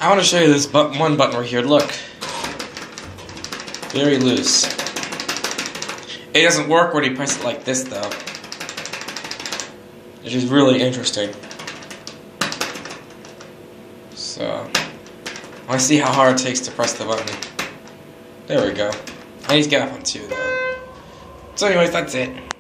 I want to show you this one button right here. Look. Very loose. It doesn't work when you press it like this, though. Which is really interesting. So, I want to see how hard it takes to press the button. There we go. I need to get up on 2, though. So anyways, that's it.